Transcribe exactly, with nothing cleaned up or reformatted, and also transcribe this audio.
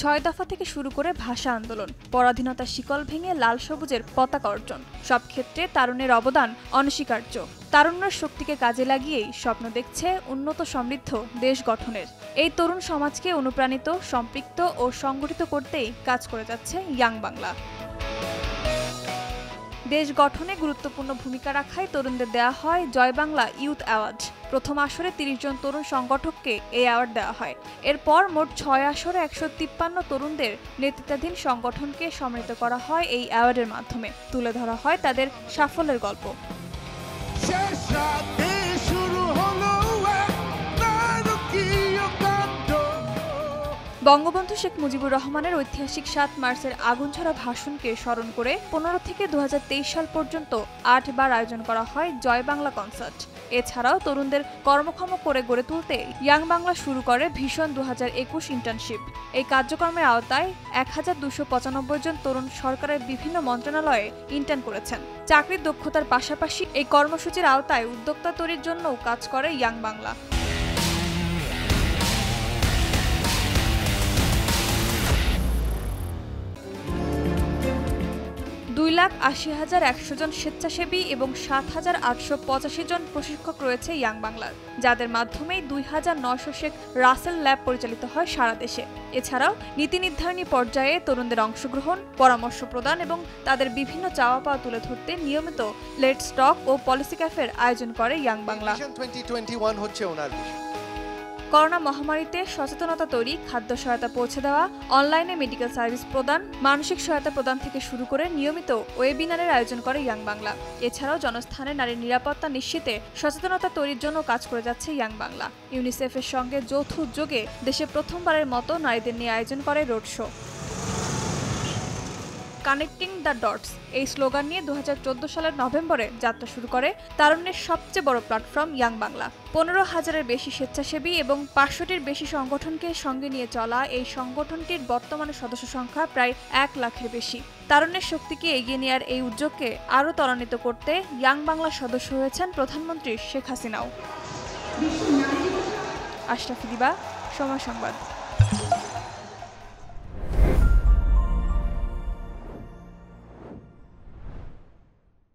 ছয় দফা থেকে শুরু করে ভাষা আন্দোলন, পরাধীনতার শিকল ভেঙে লাল সবুজের পতাকা অর্জন, সব ক্ষেত্রে তারুণ্যের অবদান অনস্বীকার্য। তারুণ্যের শক্তিকে কাজে লাগিয়েই স্বপ্ন দেখছে উন্নত সমৃদ্ধ দেশ গঠনের। এই তরুণ সমাজকে অনুপ্রাণিত, সম্পৃক্ত ও সংগঠিত করতেই কাজ করে যাচ্ছে ইয়াং বাংলা। দেশ গঠনে গুরুত্বপূর্ণ ভূমিকা রাখায় তরুণদের দেওয়া হয় জয় বাংলা ইউথ অ্যাওয়ার্ড। প্রথম আসরে তিরিশ জন তরুণ সংগঠককে এই অ্যাওয়ার্ড দেওয়া হয়। এরপর মোট ছয় আসরে একশো তিপ্পান্ন তরুণদের নেতৃত্বাধীন সংগঠনকে সম্মানিত করা হয় এই অ্যাওয়ার্ডের মাধ্যমে। তুলে ধরা হয় তাদের সাফল্যের গল্প। বঙ্গবন্ধু শেখ মুজিবুর রহমানের ঐতিহাসিক সাত মার্চের আগুনঝরা ভাষণকে স্মরণ করে পনেরো থেকে দু হাজার তেইশ সাল পর্যন্ত আট বার আয়োজন করা হয় জয় বাংলা কনসার্ট। এছাড়াও তরুণদের কর্মক্ষম করে গড়ে তুলতে ইয়াং বাংলা শুরু করে ভীষণ দু হাজার একুশ ইন্টার্নশিপ। এই কার্যক্রমের আওতায় এক হাজার দুশো পঁচানব্বই জন তরুণ সরকারের বিভিন্ন মন্ত্রণালয়ে ইন্টার্ন করেছেন। চাকরির দক্ষতার পাশাপাশি এই কর্মসূচির আওতায় উদ্যোক্তা তৈরির জন্যও কাজ করে ইয়াং বাংলা। দুই লাখ আশি হাজার একশো জন স্বেচ্ছাসেবী এবং সাত হাজার আটশো পঁচাশি জন প্রশিক্ষক রয়েছে ইয়াং বাংলার, যাদের মাধ্যমেই দুই হাজার নয়শো শেখ রাসেল ল্যাব পরিচালিত হয় সারা দেশে। এছাড়াও নীতি নির্ধারণী পর্যায়ে তরুণদের অংশগ্রহণ, পরামর্শ প্রদান এবং তাদের বিভিন্ন চাওয়া পাওয়া তুলে ধরতে নিয়মিত লেটস টক ও পলিসি ক্যাফের আয়োজন করে ইয়াং বাংলা। করোনা মহামারীতে সচেতনতা তৈরি, খাদ্য সহায়তা পৌঁছে দেওয়া, অনলাইনে মেডিকেল সার্ভিস প্রদান, মানসিক সহায়তা প্রদান থেকে শুরু করে নিয়মিত ওয়েবিনারের আয়োজন করে ইয়াং বাংলা। এছাড়াও জনস্থানে নারীর নিরাপত্তা নিশ্চিতে সচেতনতা তৈরির জন্য কাজ করে যাচ্ছে ইয়াং বাংলা। ইউনিসেফের সঙ্গে যৌথ উদ্যোগে দেশে প্রথমবারের মতো নারীদের নিয়ে আয়োজন করে road show. Connecting the dots এই স্লোগান নিয়ে দু হাজার চোদ্দ সালের নভেম্বরে যাত্রা শুরু করে তারুণ্যের সবচেয়ে বড় প্ল্যাটফর্ম ইয়াং বাংলা। পনেরো হাজারের বেশি স্বেচ্ছাসেবী এবং পাঁচশোটির বেশি সংগঠনকে সঙ্গে নিয়ে চলা এই সংগঠনটির বর্তমানে সদস্য সংখ্যা প্রায় এক লাখের বেশি। তারুণ্যের শক্তিকে এগিয়ে নেওয়ার এই উদ্যোগকে আরও ত্বরান্বিত করতে ইয়াং বাংলার সদস্য হয়েছেন প্রধানমন্ত্রী শেখ হাসিনাও। আশরাফি দিবা, সময় সংবাদ।